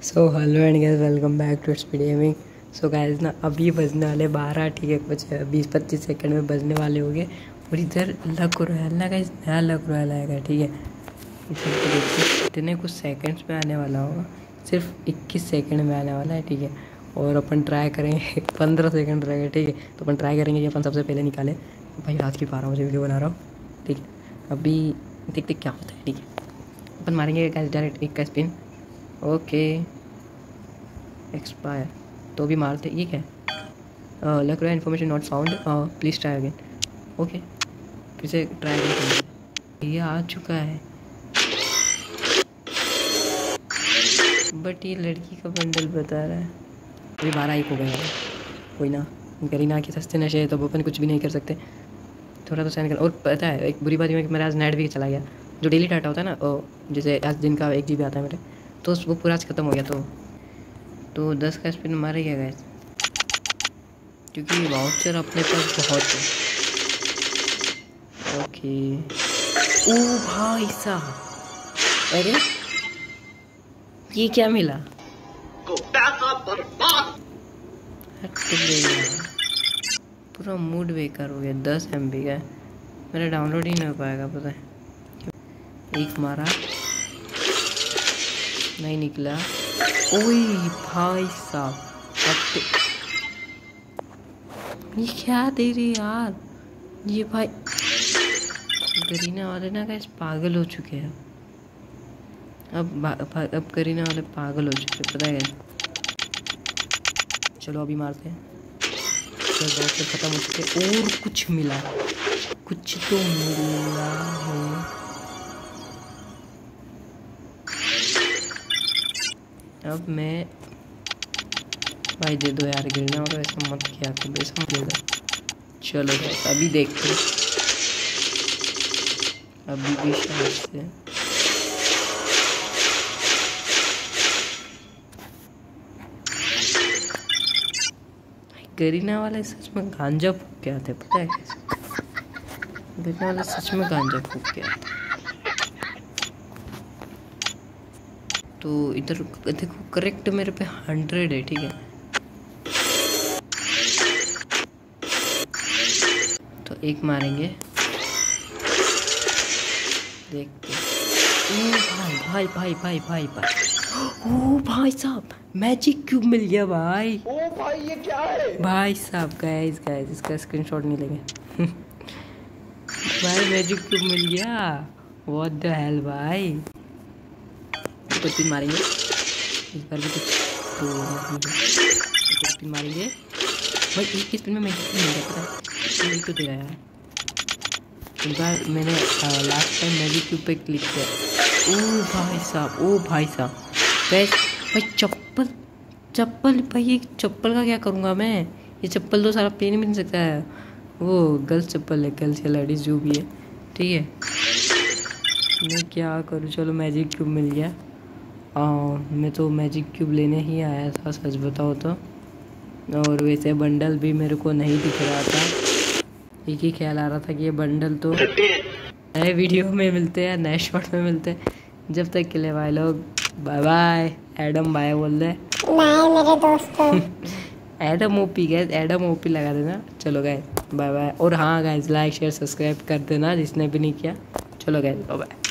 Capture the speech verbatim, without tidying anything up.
So hello and guys, welcome back to speed gaming. So guys ना अभी बजने वाले बारह, ठीक है, कुछ बीस पच्चीस सेकंड में बजने वाले हो गए। और इधर लक रॉयल ना गाइस, नया लक रॉयल आएगा, ठीक है। इधर तो देखिए इतने कुछ सेकंड्स में आने वाला होगा, सिर्फ इक्कीस सेकंड में आने वाला है, ठीक है। और अपन ट्राई करेंगे पंद्रह सेकंड रहेगा, ठीक है। तो अपन ट्राई करेंगे कि अपन सबसे पहले निकालें। भाई रात की बारह बजे वीडियो बना रहा हूँ, ठीक है। अभी देखते क्या होता है, ठीक है। अपन मारेंगे गाइस डायरेक्ट एक का स्पिन। ओके एक्सपायर तो भी मारते। ये क्या है? लग रहा है information not found, please try again. Okay फिर से ट्राई अगेन। ये आ चुका है बट ये लड़की का बंडल बता रहा है। अभी बारह एक हो गया है, कोई ना। करीना के सस्ते नशे है तो अपन कुछ भी नहीं कर सकते, थोड़ा तो सहन कर। और पता है एक बुरी बात ये है कि मेरा आज नेट भी चला गया। जो डेली डाटा होता है ना, जैसे आज दिन का एक जी बी आता है मेरे, तो वो पूरा आज ख़त्म हो गया। तो तो दस का स्पिन मारे गया गैस, क्योंकि वाउचर अपने पास बहुत है। ओके ओ भाई साहब, अरे ये क्या मिला? पूरा मूड बेकार हो गया। दस एम बी का मेरा डाउनलोड ही नहीं हो पाएगा, पता है। एक मारा नहीं निकला। ओए भाई साहब, अब तो ये क्या दे रही यार ये भाई। करीना वाले ना गाइस पागल हो चुके हैं। अब अब करीना वाले पागल हो चुके हैं, पता है गाइस। चलो अभी मारते हैं। तो बहुत से खत्म हो चुके और कुछ मिला, कुछ तो मिला है। अब मैं भाई दे दो यार, गिरना और ऐसा मत किया करो, ऐसा मत दो। चलो गाइस अभी देखते हैं, अभी भी शायद से करीना वाले सच में गांजा फूक के आते, पता है कैसे? करीना वाले सच में गांजा फूक के आते। तो इधर देखो करेक्ट मेरे पे हंड्रेड है, ठीक है। तो एक मारेंगे, देखते। ओ भाई भाई भाई भाई भाई भाई ओ भाई साहब, मैजिक क्यूब मिल गया भाई। ओ भाई ये क्या है भाई साहब? गाइस गाइस इसका स्क्रीनशॉट नहीं लेंगे भाई मैजिक क्यूब मिल गया। व्हाट द हेल भाई। तो तीन मारेंगे इस बार भी कुछ तो नहीं। तीन मारेंगे भाई, एक स्पिन में मैजिक क्यूब मिल गया, पता है। तो दे रहा है इस बार। मैंने लास्ट टाइम मैजिक क्यूब पे क्लिक किया। ओ भाई साहब, ओ भाई साहब गैस भाई चप्पल चप्पल भाई, ये चप्पल का क्या करूँगा मैं? ये चप्पल तो सारा पेन भी नहीं सकता है। वो गर्ल्स चप्पल है, गर्ल्स या लेडीज़ जो भी है, ठीक है। मैं क्या करूँ? चलो मैजिक क्यूब मिल गया। आ, मैं तो मैजिक क्यूब लेने ही आया था, सच बताओ तो। और वैसे बंडल भी मेरे को नहीं दिख रहा था, एक ही ख्याल आ रहा था कि ये बंडल तो नए वीडियो में मिलते हैं, नए शॉट में मिलते हैं। जब तक के लिए भाई लोग बाय बाय। एडम बाय बोल रहे बाय मेरे दोस्तों Adam OP guys, Adam OP लगा देना। चलो गैस बाय बाय। और हाँ गैस लाइक शेयर सब्सक्राइब कर देना जिसने भी नहीं किया। चलो गैस बाय बाय।